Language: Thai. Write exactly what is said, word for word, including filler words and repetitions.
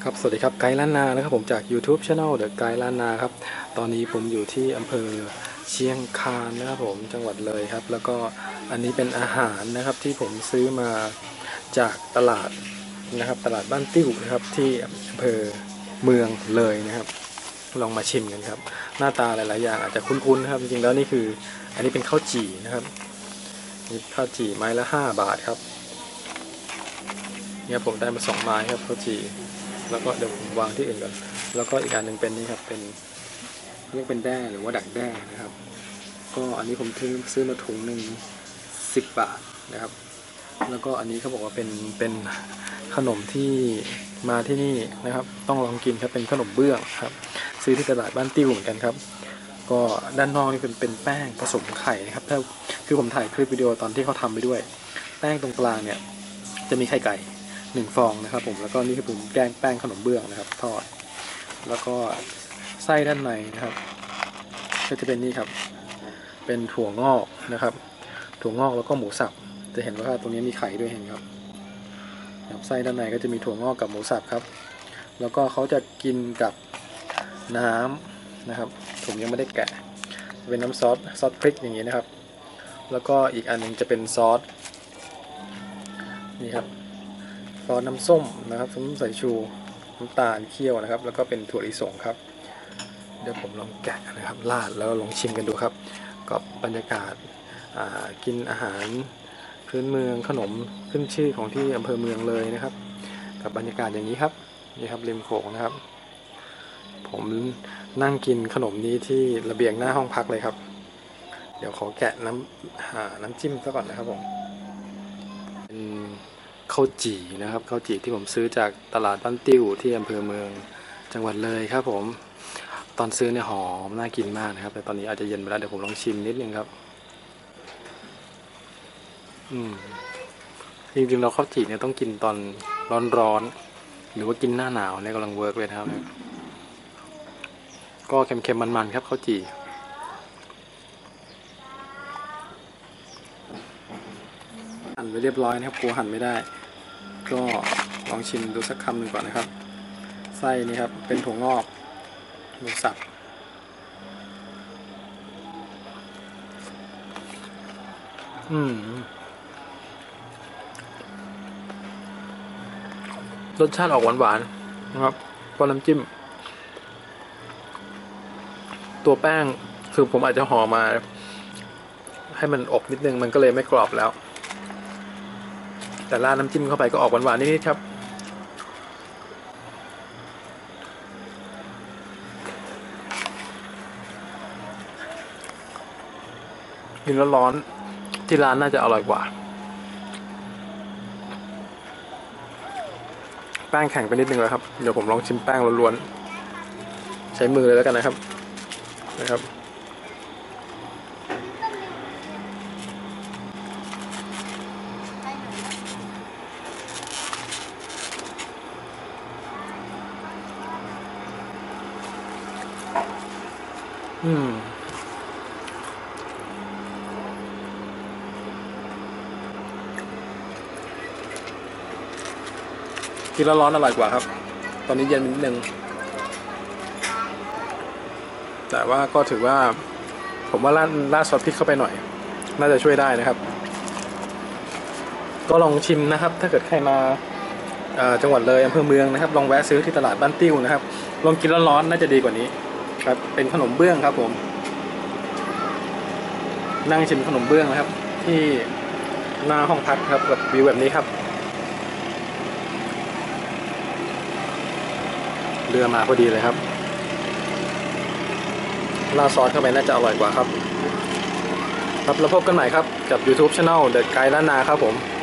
ครับสวัสดีครับไกด์ล้านนานะครับผมจาก YouTube Channel เดอะไกด์ล้านนาครับตอนนี้ผมอยู่ที่อำเภอเชียงคานนะครับผมจังหวัดเลยครับแล้วก็อันนี้เป็นอาหารนะครับที่ผมซื้อมาจากตลาดนะครับตลาดบ้านติ้วนะครับที่อำเภอเมืองเลยนะครับลองมาชิมกันครับหน้าตาหลายๆอย่างอาจจะคุ้นๆนะครับจริงๆแล้วนี่คืออันนี้เป็นข้าวจี่นะครับนี่ข้าวจี่ไม้ละห้าบาทครับเนี่ยผมได้มาสองไม้ครับข้าวจี่แล้วก็เดี๋ยวผมวางที่อื่นก่อนแล้วก็อีกอันหนึ่งเป็นนี่ครับเป็นเรียกเป็นแด้หรือว่าดักแด้นะครับก็อันนี้ผมซื้อซื้อมาถุงหนึ่งสิบบาทนะครับแล้วก็อันนี้เขาบอกว่าเป็นเป็นขนมที่มาที่นี่นะครับต้องลองกินครับเป็นขนมเบื้องครับซื้อที่ตลาดบ้านติ้วเหมือนกันครับก็ด้านนอกนี่เป็นเป็นแป้งผสมไข่นะครับถ้าคือผมถ่ายคลิปวิดีโอตอนที่เขาทำไปด้วยแป้งตรงกลางเนี่ยจะมีไข่ไก่หนึ่งฟองนะครับผมแล้วก็นี่คือผมแกงแป้งขนมเบื้องนะครับทอดแล้วก็ไส้ด้านในนะครับก็จะเป็นนี่ครับเป็นถั่วงอกนะครับถั่วงอกแล้วก็หมูสับจะเห็นว่าตรงนี้มีไข่ด้วยเห็นครับไส้ด้านในก็จะมีถั่วงอกกับหมูสับครับแล้วก็เขาจะกินกับน้ำนะครับผมยังไม่ได้แกะเป็นน้ำซอสซอสพริกอย่างนี้นะครับแล้วก็อีกอันนึงจะเป็นซอสนี่ครับซอสน้ำส้มนะครับส้มสายชูน้ำตาลเคี่ยวนะครับแล้วก็เป็นถั่วลิสงครับเดี๋ยวผมลองแกะนะครับราดแล้วลองชิมกันดูครับกับบรรยากาศกินอาหารพื้นเมืองขนมขึ้นชื่อของที่อำเภอเมืองเลยนะครับกับบรรยากาศอย่างนี้ครับนี่ครับริมโขงนะครับผมนั่งกินขนมนี้ที่ระเบียงหน้าห้องพักเลยครับเดี๋ยวขอแกะน้ำหาน้ำจิ้มซะก่อนนะครับผมเป็นข้าวจี่นะครับข้าวจี่ที่ผมซื้อจากตลาดบ้านติ้วที่อำเภอเมืองจังหวัดเลยครับผมตอนซื้อเนี่ยหอมน่ากินมากนะครับแต่ตอนนี้อาจจะเย็นไปแล้วเดี๋ยวผมลองชิมนิดนึงครับอืมจริงๆเราข้าวจี่เนี่ยต้องกินตอนร้อนๆหรือว่ากินหน้าหนาวเนี่ยกำลังเวิร์กเลยนะครับก็เค็มๆมันๆครับข้าวจี่หั่นไปเรียบร้อยนะครับกลัวหั่นไม่ได้ก็ลองชิมดูสักคำหนึ่งก่อนนะครับไส้นี่ครับเป็นถั่วงอกหมูสับอืมรสชาติออกหวานๆนะครับพอน้ำจิ้มตัวแป้งคือผมอาจจะห่อมาให้มันอบนิดนึงมันก็เลยไม่กรอบแล้วแต่ราดน้ำจิ้มเข้าไปก็ออกหวานๆนิดๆครับกินแล้วร้อนที่ร้านน่าจะอร่อยกว่าแป้งแข็งไปนิดนึงแล้วครับเดี๋ยวผมลองชิมแป้งล้วนๆใช้มือเลยแล้วกันนะครับนะครับอืมกินแล้วร้อนอร่อยกว่าครับตอนนี้เย็นนิดนึงแต่ว่าก็ถือว่าผมว่าราดราดซอสพริกเข้าไปหน่อยน่าจะช่วยได้นะครับก็ลองชิมนะครับถ้าเกิดใครมาจังหวัดเลยอำเภอเมืองนะครับลองแวะซื้อที่ตลาดบ้านติ้วนะครับลองกินร้อนๆน่าจะดีกว่านี้ครับเป็นขนมเบื้องครับผมนั่งชิมขนมเบื้องนะครับที่หน้าห้องพักครับกับวิวแบบนี้ครับเรือมาพอดีเลยครับราดซอสเข้าไปน่าจะอร่อยกว่าครับครับแล้วพบกันใหม่ครับกับ YouTube Channel เดอะไกด์ล้านนาครับผม